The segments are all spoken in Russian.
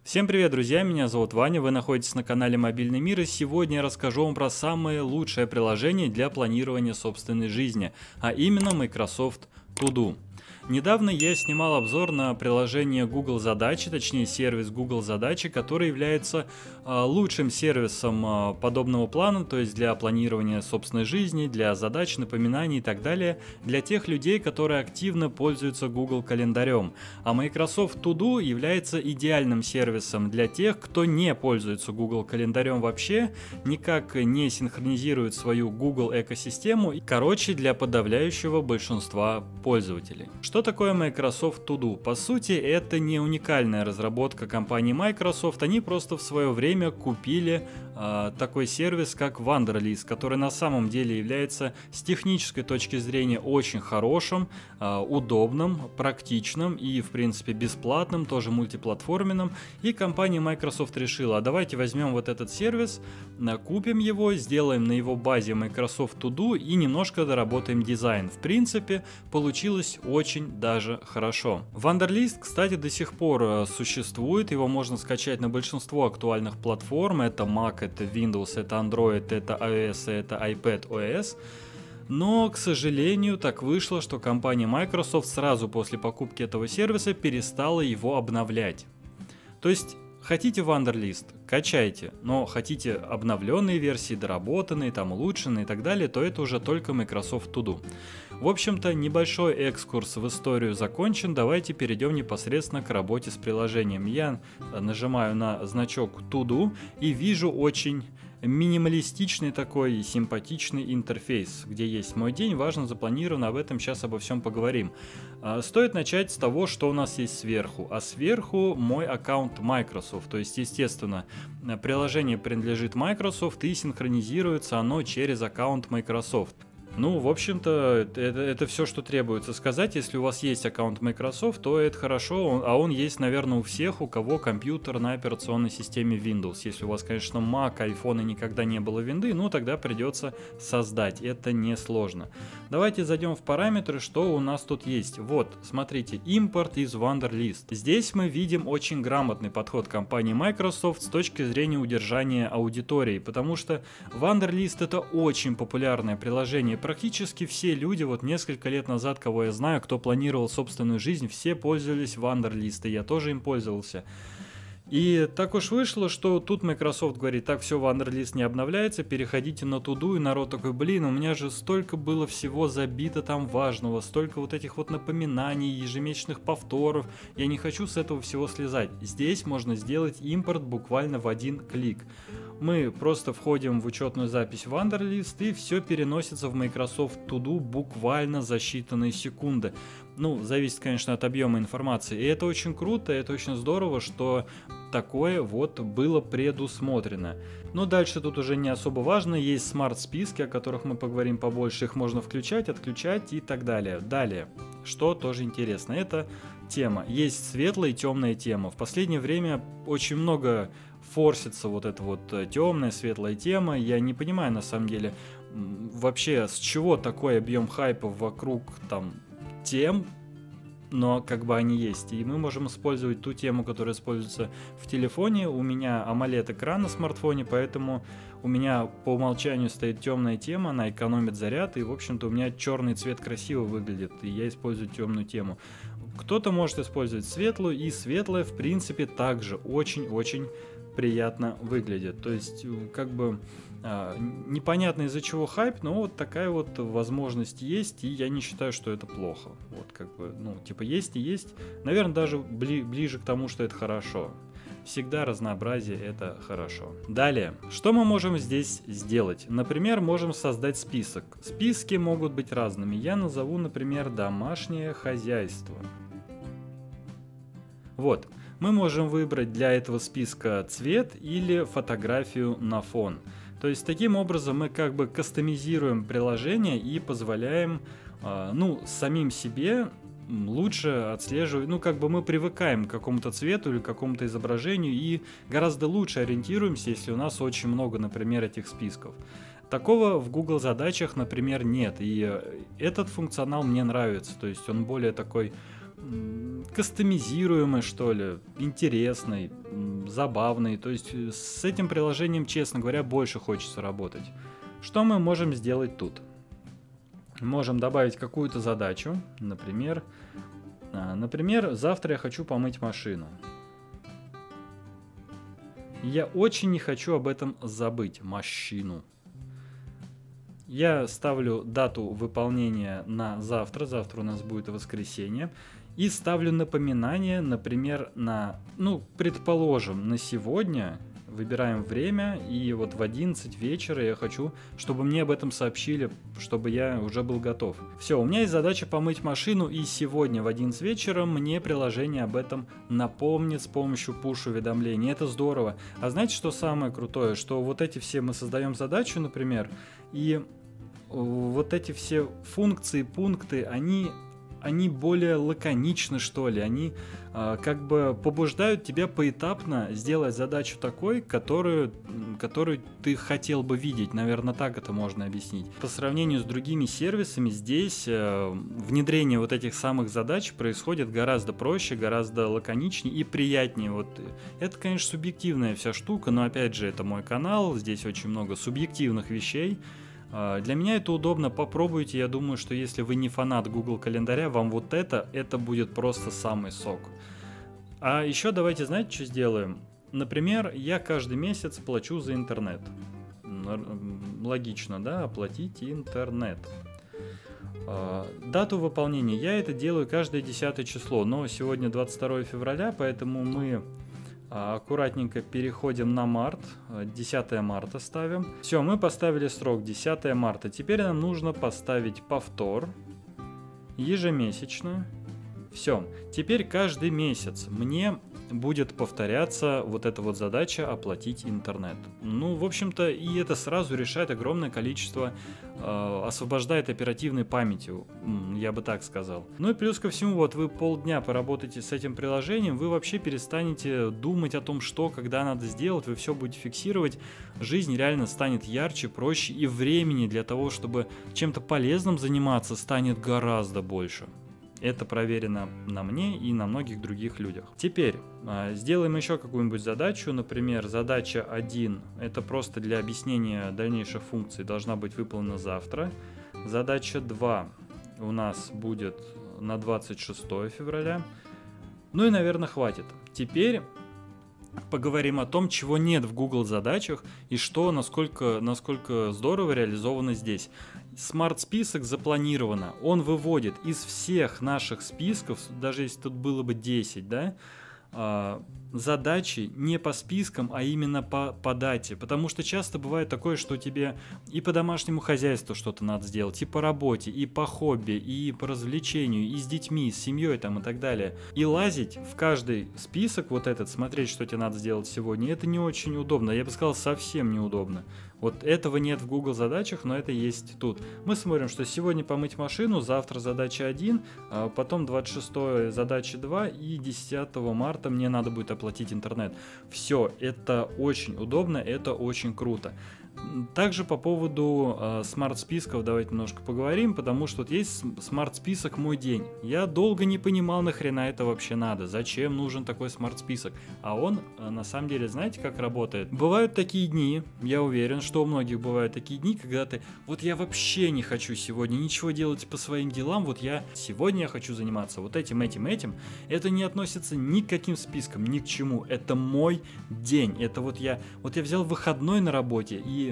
Всем привет, друзья! Меня зовут Ваня, вы находитесь на канале Мобильный мир, и сегодня я расскажу вам про самое лучшее приложение для планирования собственной жизни, а именно Microsoft To Do. Недавно я снимал обзор на приложение Google Задачи, точнее сервис Google Задачи, который является лучшим сервисом подобного плана, то есть для планирования собственной жизни, для задач, напоминаний и так далее, для тех людей, которые активно пользуются Google календарем. А Microsoft To Do является идеальным сервисом для тех, кто не пользуется Google календарем вообще, никак не синхронизирует свою Google экосистему, короче, для подавляющего большинства пользователей. Что такое Microsoft To Do? По сути, это не уникальная разработка компании Microsoft, они просто в свое время купили такой сервис, как Wunderlist, который на самом деле является с технической точки зрения очень хорошим, удобным, практичным и, в принципе, бесплатным, тоже мультиплатформенным. И компания Microsoft решила, а давайте возьмем вот этот сервис, купим его, сделаем на его базе Microsoft To Do и немножко доработаем дизайн. В принципе, получилось очень даже хорошо. Wunderlist, кстати, до сих пор существует, его можно скачать на большинство актуальных платформ, это Mac, это Windows, это Android, это iOS, это iPadOS. Но, к сожалению, так вышло, что компания Microsoft сразу после покупки этого сервиса перестала его обновлять. То есть, хотите Wunderlist, качайте, но хотите обновленные версии, доработанные, там улучшенные и так далее, то это уже только Microsoft To Do. В общем-то, небольшой экскурс в историю закончен, давайте перейдем непосредственно к работе с приложением. Я нажимаю на значок To Do и вижу очень минималистичный такой симпатичный интерфейс, где есть мой день, важно запланировано, об этом сейчас обо всем поговорим. Стоит начать с того, что у нас есть сверху, а сверху мой аккаунт Microsoft, то есть, естественно, приложение принадлежит Microsoft и синхронизируется оно через аккаунт Microsoft. Ну, в общем-то, это все, что требуется сказать. Если у вас есть аккаунт Microsoft, то это хорошо, а он есть, наверное, у всех, у кого компьютер на операционной системе Windows. Если у вас, конечно, Mac, iPhone и никогда не было винды, ну, тогда придется создать. Это несложно. Давайте зайдем в параметры, что у нас тут есть. Вот, смотрите, импорт из Wunderlist. Здесь мы видим очень грамотный подход компании Microsoft с точки зрения удержания аудитории, потому что Wunderlist — это очень популярное приложение. Практически все люди, вот несколько лет назад, кого я знаю, кто планировал собственную жизнь, все пользовались Wunderlist, и я тоже им пользовался. И так уж вышло, что тут Microsoft говорит, так, все, Wunderlist не обновляется, переходите на To Do, и народ такой, блин, у меня же столько было всего забито там важного, столько вот этих вот напоминаний, ежемесячных повторов, я не хочу с этого всего слезать. Здесь можно сделать импорт буквально в один клик. Мы просто входим в учетную запись Wunderlist, и все переносится в Microsoft To Do буквально за считанные секунды. Ну, зависит, конечно, от объема информации. И это очень круто, это очень здорово, что такое вот было предусмотрено. Но дальше тут уже не особо важно. Есть смарт-списки, о которых мы поговорим побольше. Их можно включать, отключать и так далее. Далее, что тоже интересно, это тема. Есть светлая и темная тема. В последнее время очень много форсится вот эта вот темная, светлая тема. Я не понимаю, на самом деле, вообще, с чего такой объем хайпа вокруг там тем, но как бы они есть. И мы можем использовать ту тему, которая используется в телефоне. У меня AMOLED экран на смартфоне, поэтому у меня по умолчанию стоит темная тема, она экономит заряд, и, в общем-то, у меня черный цвет красиво выглядит, и я использую темную тему. Кто-то может использовать светлую, и светлая, в принципе, также очень-очень приятно выглядит. То есть, как бы непонятно из-за чего хайп, но вот такая вот возможность есть, и я не считаю, что это плохо. Вот как бы, ну, типа есть и есть. Наверное, даже ближе к тому, что это хорошо. Всегда разнообразие — это хорошо. Далее, что мы можем здесь сделать? Например, можем создать список. Списки могут быть разными. Я назову, например, домашнее хозяйство. Вот. Мы можем выбрать для этого списка цвет или фотографию на фон. То есть таким образом мы как бы кастомизируем приложение и позволяем ну, самим себе лучше отслеживать, ну как бы мы привыкаем к какому-то цвету или к какому-то изображению и гораздо лучше ориентируемся, если у нас очень много, например, этих списков. Такого в Google задачах, например, нет, и этот функционал мне нравится, то есть он более такой кастомизируемый, что ли, интересный. забавный. То есть с этим приложением, честно говоря, больше хочется работать. Что мы можем сделать тут? Можем добавить какую-то задачу, например, завтра я хочу помыть машину. Я очень не хочу об этом забыть, машину. Я ставлю дату выполнения на завтра, завтра у нас будет воскресенье, и ставлю напоминание, например, предположим, на сегодня. Выбираем время, и вот в 11 вечера я хочу, чтобы мне об этом сообщили, чтобы я уже был готов. Все, у меня есть задача помыть машину, и сегодня в 11 вечера мне приложение об этом напомнит с помощью пуш-уведомлений. Это здорово. А знаете, что самое крутое? Что вот эти все мы создаем задачу, например, и вот эти все функции, пункты, они более лаконичны, что ли, они как бы побуждают тебя поэтапно сделать задачу такой, которую ты хотел бы видеть, наверное, так это можно объяснить. По сравнению с другими сервисами, здесь внедрение вот этих самых задач происходит гораздо проще, гораздо лаконичнее и приятнее. Вот это, конечно, субъективная вся штука, но опять же, это мой канал, здесь очень много субъективных вещей. Для меня это удобно, попробуйте, я думаю, что если вы не фанат Google календаря, вам вот это будет просто самый сок. А еще давайте, знаете, что сделаем? Например, я каждый месяц плачу за интернет. Логично, да, оплатить интернет. Дату выполнения я это делаю каждое 10 число, но сегодня 22 февраля, поэтому мы аккуратненько переходим на март, 10 марта ставим. Все, мы поставили срок 10 марта. Теперь нам нужно поставить повтор ежемесячно. Все, теперь каждый месяц мне будет повторяться вот эта вот задача оплатить интернет. Ну, в общем-то, и это сразу решает огромное количество, освобождает оперативной памяти, я бы так сказал. Ну и плюс ко всему, вот вы полдня поработаете с этим приложением, вы вообще перестанете думать о том, что, когда надо сделать, вы все будете фиксировать, жизнь реально станет ярче, проще, и времени для того, чтобы чем-то полезным заниматься, станет гораздо больше. Это проверено на мне и на многих других людях. Теперь сделаем еще какую-нибудь задачу. Например, задача 1, это просто для объяснения дальнейших функций, должна быть выполнена завтра. Задача 2 у нас будет на 26 февраля. Ну и, наверное, хватит. Теперь поговорим о том, чего нет в Google задачах и что, насколько здорово реализовано здесь. Смарт-список запланировано, он выводит из всех наших списков, даже если тут было бы 10, да, задачи не по спискам, а именно по дате. Потому что часто бывает такое, что тебе и по домашнему хозяйству что-то надо сделать, и по работе, и по хобби, и по развлечению, и с детьми, с семьей там и так далее. И лазить в каждый список вот этот, смотреть, что тебе надо сделать сегодня, это не очень удобно. Я бы сказал, совсем неудобно. Вот этого нет в Google задачах, но это есть тут. Мы смотрим, что сегодня помыть машину, завтра задача 1, потом 26 задача 2 и 10 марта мне надо будет оплатить интернет. Все, это очень удобно, это очень круто. Также по поводу смарт-списков давайте немножко поговорим, потому что вот есть смарт-список «Мой день». Я долго не понимал, нахрена это вообще надо, зачем нужен такой смарт-список. А он, на самом деле, знаете, как работает? Бывают такие дни, я уверен, что у многих бывают такие дни, когда ты, вот я вообще не хочу сегодня ничего делать по своим делам, сегодня я хочу заниматься вот этим. Это не относится ни к каким спискам, ни к чему. Это мой день. Это вот я взял выходной на работе, и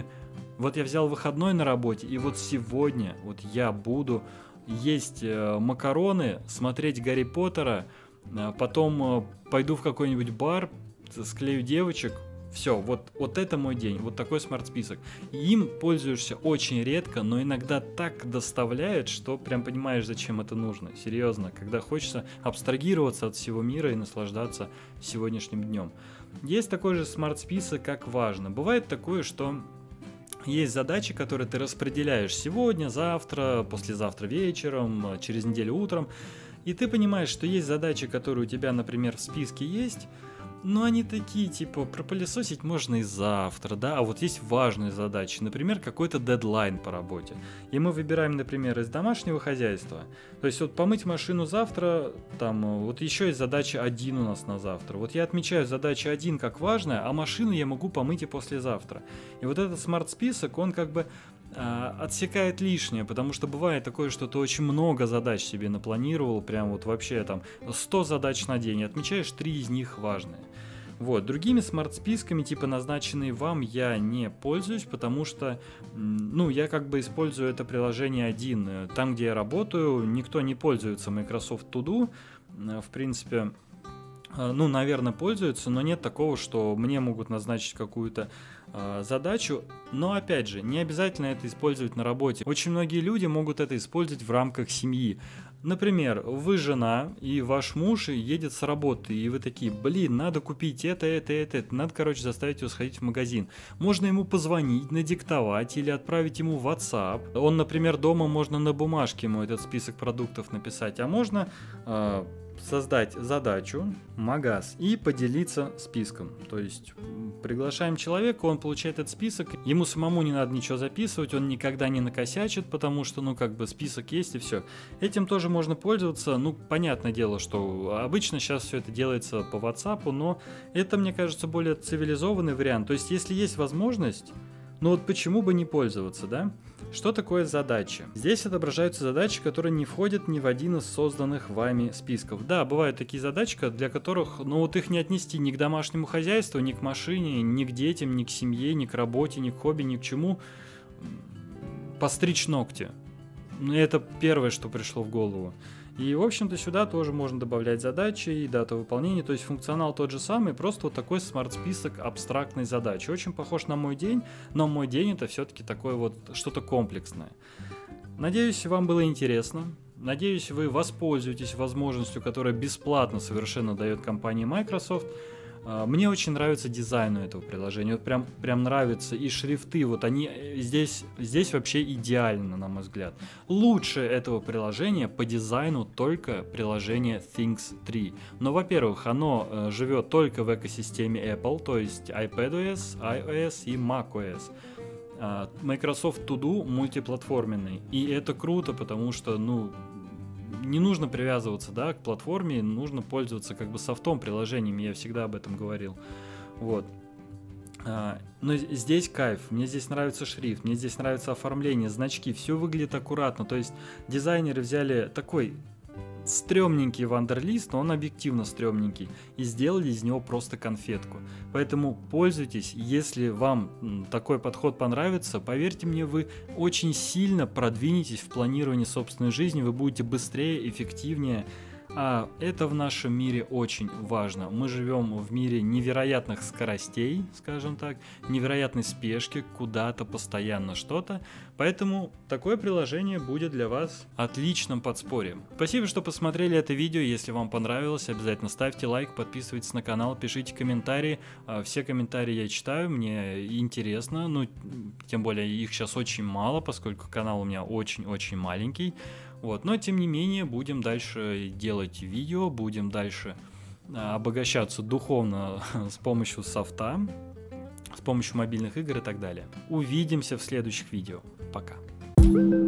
вот сегодня вот я буду есть макароны, смотреть Гарри Поттера, потом пойду в какой-нибудь бар, склею девочек. Все, вот это мой день, вот такой смарт-список. Им пользуешься очень редко, но иногда так доставляет, что прям понимаешь, зачем это нужно. Серьезно, когда хочется абстрагироваться от всего мира и наслаждаться сегодняшним днем. Есть такой же смарт-список, как важно. Бывает такое, что есть задачи, которые ты распределяешь сегодня, завтра, послезавтра вечером, через неделю утром. И ты понимаешь, что есть задачи, которые у тебя, например, в списке есть, Ну, они такие, типа, пропылесосить можно и завтра, да, а вот есть важные задачи, например, какой-то дедлайн по работе. И мы выбираем, например, из домашнего хозяйства. То есть вот помыть машину завтра, там, вот еще есть задача 1 у нас на завтра. Вот я отмечаю задачу 1 как важная, а машину я могу помыть и послезавтра. И вот этот смарт-список, он как бы отсекает лишнее, потому что бывает такое, что ты очень много задач себе напланировал, прям вот вообще там 100 задач на день, и отмечаешь 3 из них важные. Вот, другими смарт-списками, типа назначенные вам, я не пользуюсь, потому что, ну, я как бы использую это приложение один. Там, где я работаю, никто не пользуется Microsoft To Do, в принципе, ну, наверное, пользуются, но нет такого, что мне могут назначить какую-то задачу, но опять же, не обязательно это использовать на работе. Очень многие люди могут это использовать в рамках семьи. Например, вы жена, и ваш муж едет с работы, и вы такие, блин, надо купить это, надо, короче, заставить его сходить в магазин. Можно ему позвонить, надиктовать или отправить ему в WhatsApp. Он, например, дома можно на бумажке ему этот список продуктов написать, а можно создать задачу, магаз, и поделиться списком. То есть приглашаем человека, он получает этот список, ему самому не надо ничего записывать, он никогда не накосячит, потому что, ну, как бы список есть и все. Этим тоже можно пользоваться, ну, понятное дело, что обычно сейчас все это делается по WhatsApp, но это, мне кажется, более цивилизованный вариант. То есть, если есть возможность, ну вот почему бы не пользоваться, да? Что такое задачи? Здесь отображаются задачи, которые не входят ни в один из созданных вами списков. Да, бывают такие задачи, для которых, ну вот их не отнести ни к домашнему хозяйству, ни к машине, ни к детям, ни к семье, ни к работе, ни к хобби, ни к чему. Постричь ногти. Это первое, что пришло в голову. И, в общем-то, сюда тоже можно добавлять задачи и дату выполнения, то есть функционал тот же самый, просто вот такой смарт-список абстрактной задачи. Очень похож на мой день, но мой день это все-таки такое вот что-то комплексное. Надеюсь, вам было интересно. Надеюсь, вы воспользуетесь возможностью, которая бесплатно совершенно дает компания Microsoft. Мне очень нравится дизайн у этого приложения, вот прям нравятся и шрифты, вот они здесь вообще идеально, на мой взгляд. Лучше этого приложения по дизайну только приложение Things 3. Но, во-первых, оно живет только в экосистеме Apple, то есть iPadOS, iOS и macOS. Microsoft To Do мультиплатформенный, и это круто, потому что, ну, не нужно привязываться, да, к платформе, нужно пользоваться как бы софтом, приложениями, я всегда об этом говорил. Вот. Но здесь кайф, мне здесь нравится шрифт, мне здесь нравится оформление, значки, все выглядит аккуратно, то есть дизайнеры взяли такой стрёмненький Вандерлист, но он объективно стрёмненький, и сделали из него просто конфетку. Поэтому пользуйтесь, если вам такой подход понравится, поверьте мне, вы очень сильно продвинетесь в планировании собственной жизни, вы будете быстрее, эффективнее. А это в нашем мире очень важно. Мы живем в мире невероятных скоростей, скажем так, невероятной спешки, куда-то постоянно что-то. Поэтому такое приложение будет для вас отличным подспорьем. Спасибо, что посмотрели это видео. Если вам понравилось, обязательно ставьте лайк, подписывайтесь на канал, пишите комментарии. Все комментарии я читаю, мне интересно. Ну, тем более их сейчас очень мало, поскольку канал у меня очень-очень маленький. Вот. Но тем не менее будем дальше делать видео, будем дальше обогащаться духовно с помощью софта, с помощью мобильных игр и так далее. Увидимся в следующих видео. Пока.